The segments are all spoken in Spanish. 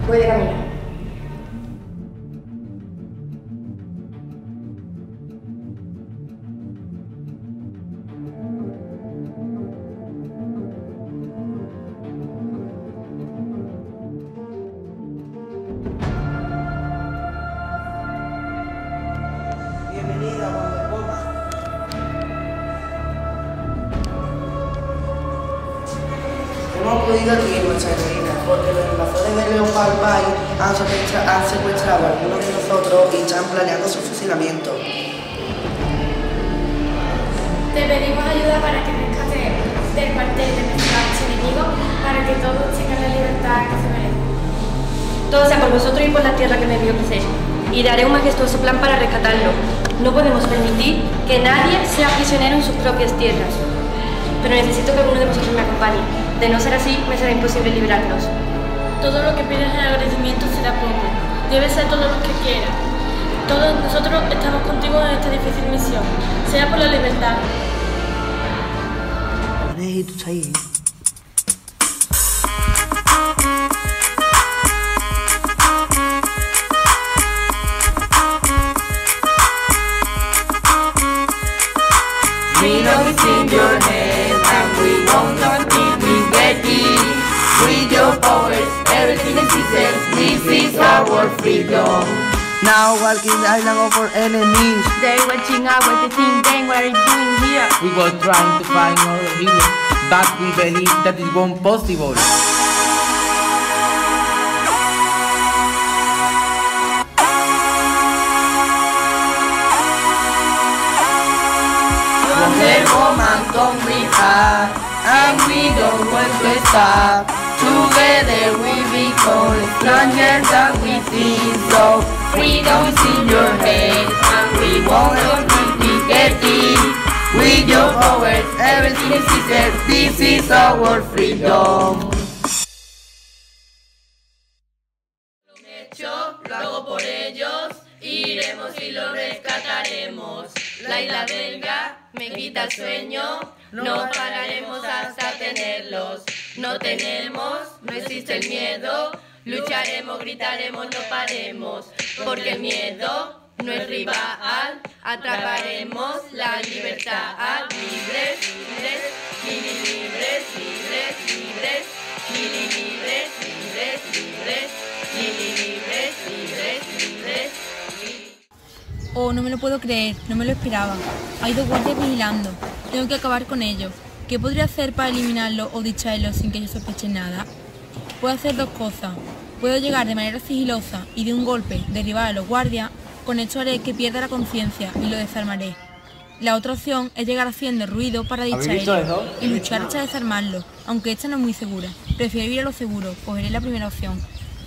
Puede caminar. Bienvenida cuando coma. Hemos acudido aquí, nuestra reina, porque los invasores de Leopard Bay han secuestrado a algunos de nosotros y están planeando su fusilamiento. Te pedimos ayuda para que rescate del cuartel de nuestro archienemigo para que todos tengan la libertad que se merecen. Todo sea por vosotros y por la tierra que me vio crecer. Y daré un majestuoso plan para rescatarlo. No podemos permitir que nadie sea prisionero en sus propias tierras. Pero necesito que alguno de vosotros me acompañe. De no ser así, me será imposible librarnos. Todo lo que pides en agradecimiento será poco. Debe ser todo lo que quieras. Todos nosotros estamos contigo en esta difícil misión. Sea por la libertad. Hey, tú estás ahí. Freedom is in your hands and we won't until we get it. With your powers, everything is easy. This is our freedom. Now walking the island of our enemies. They're watching out what they think, then what are you doing here? We were trying to find our hero, but we believe that it won't possible. Their momentum we have, and we don't want to stop. Together we become stronger than we think. So freedom's in your hands, and we won't until we get it. With your powers, everything is easy. This is our freedom. Lo hago por ellos, iremos y lo rescataremos. La isla belga me quita el sueño, no pararemos hasta tenerlos. No tenemos, no existe el miedo, lucharemos, gritaremos, no paremos. Porque el miedo no es rival, atraparemos la libertad. Libres, libres, libres, libres, libres, libres, libres, libres, libres, libres, libres, libres. Oh, no me lo puedo creer, no me lo esperaba. Hay 2 guardias vigilando. Tengo que acabar con ellos. ¿Qué podría hacer para eliminarlos o distraerlos sin que ellos sospechen nada? Puedo hacer 2 cosas. Puedo llegar de manera sigilosa y de un golpe derribar a los guardias. Con esto haré que pierda la conciencia y lo desarmaré. La otra opción es llegar haciendo ruido para distraerlos y luchar hasta desarmarlos, aunque esta no es muy segura. Prefiero ir a lo seguro, cogeré la primera opción.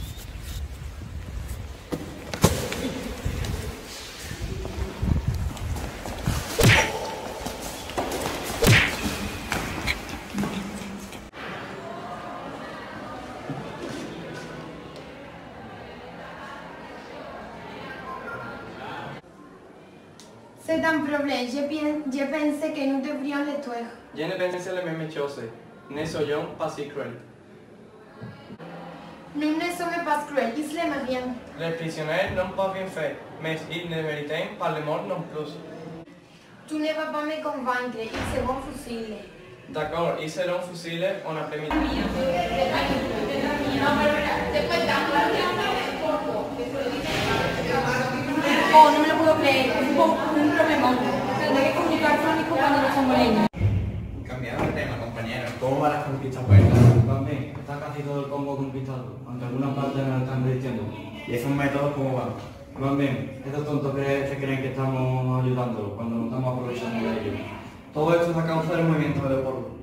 C'est un problème. Je pensais que nous devrions le tuer. Je ne pensais la même chose. Ne soyons pas si cruels. Nous ne sommes pas cruels, ils l'aiment bien. Les prisonniers n'ont pas bien fait, mais ils ne méritent pas le mort non plus. Tu ne vas pas me convaincre, ils seront fusillés. D'accord, ils seront fusillés en après-midi. Oh, no me lo puedo creer, es un problemón. Tendré que comunicar con mis compañeros congoleños. Cambiando de tema, compañeros. ¿Cómo van las conquistas belgas? Van bien, está casi todo el Congo conquistado, aunque algunas partes nos están resistiendo. ¿Y esos métodos cómo van? Van bien, estos tontos se creen que estamos ayudándolos cuando no estamos aprovechando de ellos. Todo esto es a causa del movimiento de Leopoldo.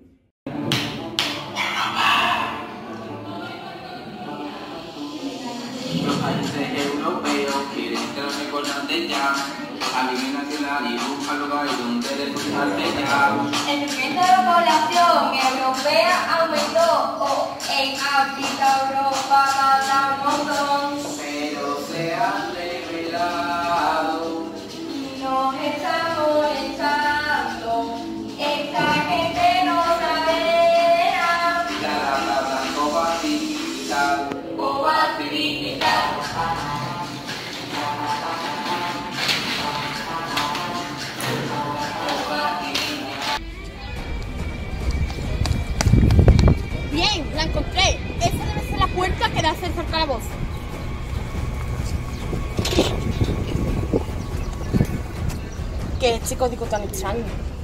Los países europeos quieren quedarse con la de ya. Alimen nacional y busca lugar donde desplazarte ya. El crecimiento de la población europea aumentó. En África, Europa, mata un montón. Pero se han revelado. Nos estamos molestando. Esta gente no sabe nada. La blanco batista. encontré. Esa debe ser la puerta que da acceso al calabozo. ¿Qué es este código tan extraño?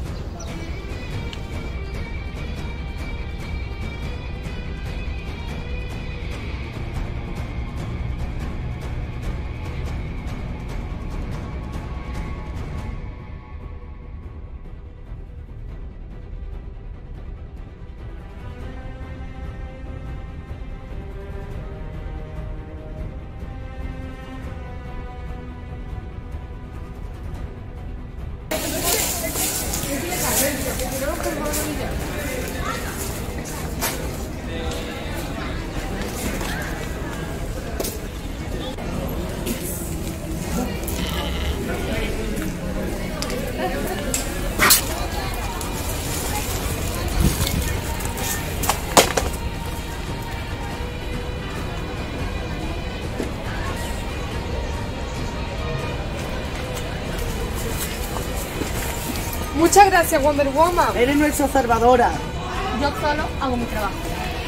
Muchas gracias, Wonder Woman. Eres nuestra salvadora. Yo solo hago mi trabajo.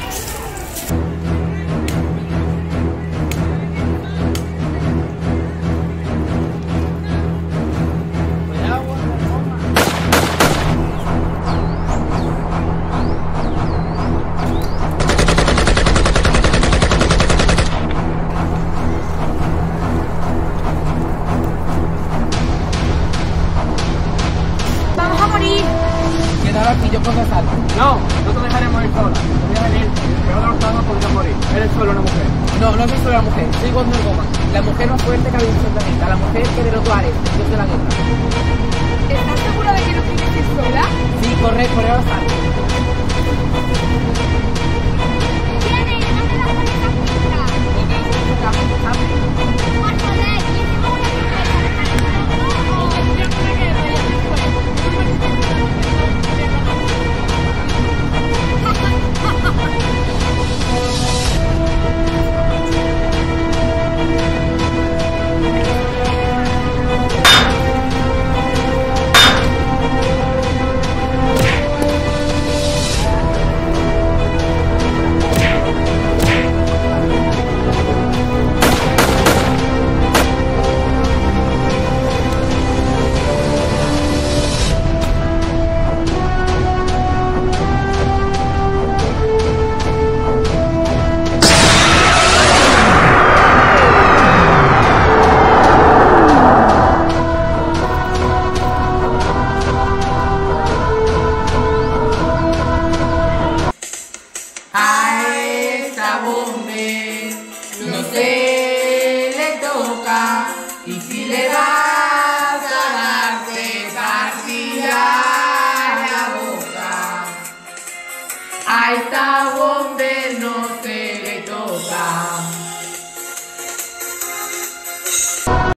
¡Vamos a morir! Quedar aquí, yo puedo salvar. No, no te dejaremos ir sola. No voy a venir. Peor de los dados podría morir. Eres solo una mujer. No, no soy solo la mujer, soy Wonder Woman, la mujer más fuerte que ha vivido en el planeta, la mujer que derrotó a Ares, el dios de la guerra. ¿Estás segura de que no quieres ir sola? Sí, corre, corre a los saltos. Y si le vas a darte partida la boca a esta